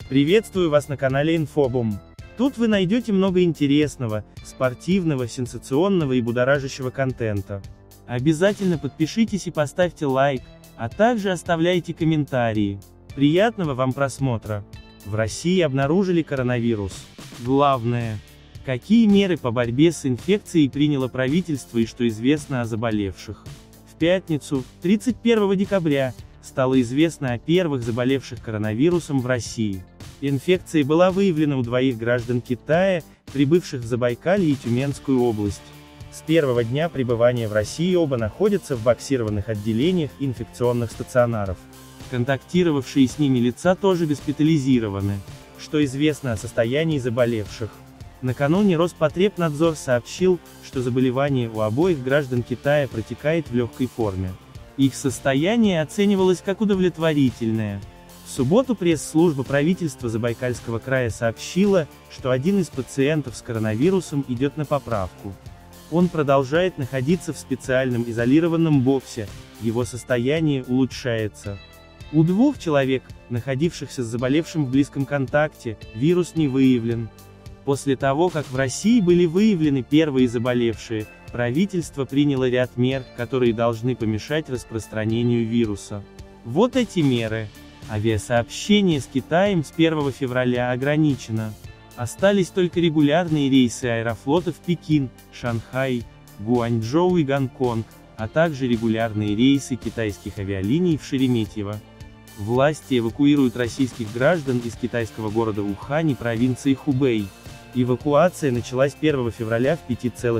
Приветствую вас на канале Инфобум. Тут вы найдете много интересного, спортивного, сенсационного и будоражащего контента. Обязательно подпишитесь и поставьте лайк, а также оставляйте комментарии. Приятного вам просмотра. В России обнаружили коронавирус. Главное. Какие меры по борьбе с инфекцией приняло правительство и что известно о заболевших? В пятницу, 31 декабря, стало известно о первых заболевших коронавирусом в России. Инфекция была выявлена у двоих граждан Китая, прибывших в Забайкалье и Тюменскую область. С первого дня пребывания в России оба находятся в боксированных отделениях инфекционных стационаров. Контактировавшие с ними лица тоже госпитализированы. Что известно о состоянии заболевших? Накануне Роспотребнадзор сообщил, что заболевание у обоих граждан Китая протекает в легкой форме. Их состояние оценивалось как удовлетворительное. В субботу пресс-служба правительства Забайкальского края сообщила, что один из пациентов с коронавирусом идет на поправку. Он продолжает находиться в специальном изолированном боксе, его состояние улучшается. У двух человек, находившихся с заболевшим в близком контакте, вирус не выявлен. После того, как в России были выявлены первые заболевшие, правительство приняло ряд мер, которые должны помешать распространению вируса. Вот эти меры. Авиасообщение с Китаем с 1 февраля ограничено. Остались только регулярные рейсы Аэрофлота в Пекин, Шанхай, Гуанчжоу и Гонконг, а также регулярные рейсы китайских авиалиний в Шереметьево. Власти эвакуируют российских граждан из китайского города Ухань и провинции Хубэй. Эвакуация началась 1 февраля в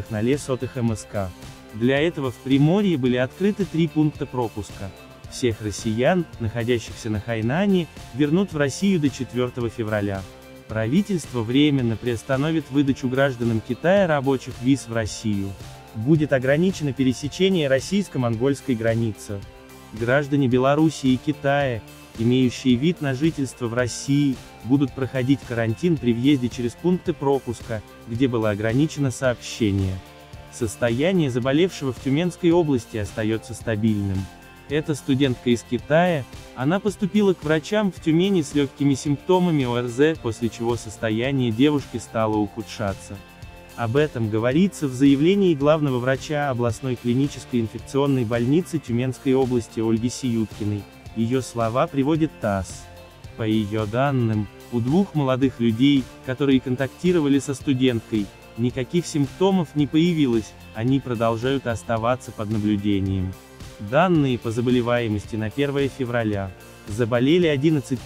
5,0 МСК. Для этого в Приморье были открыты 3 пункта пропуска. Всех россиян, находящихся на Хайнане, вернут в Россию до 4 февраля. Правительство временно приостановит выдачу гражданам Китая рабочих виз в Россию. Будет ограничено пересечение российско-монгольской границы. Граждане Белоруссии и Китая, имеющие вид на жительство в России, будут проходить карантин при въезде через пункты пропуска, где было ограничено сообщение. Состояние заболевшего в Тюменской области остается стабильным. Это студентка из Китая, она поступила к врачам в Тюмени с легкими симптомами ОРЗ, после чего состояние девушки стало ухудшаться. Об этом говорится в заявлении главного врача областной клинической инфекционной больницы Тюменской области Ольги Сиюткиной. Ее слова приводит ТАСС. По ее данным, у двух молодых людей, которые контактировали со студенткой, никаких симптомов не появилось, они продолжают оставаться под наблюдением. Данные по заболеваемости на 1 февраля. Заболели 11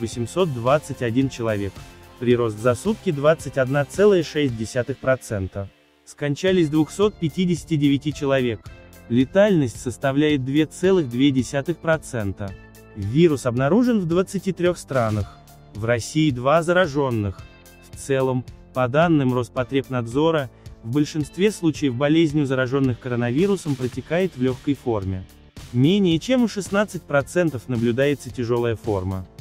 821 человек. Прирост за сутки 21,6%. Скончались 259 человек. Летальность составляет 2,2%. Вирус обнаружен в 23 странах. В России 2 зараженных. В целом, по данным Роспотребнадзора, в большинстве случаев болезнь у зараженных коронавирусом протекает в легкой форме. Менее чем у 16% наблюдается тяжелая форма.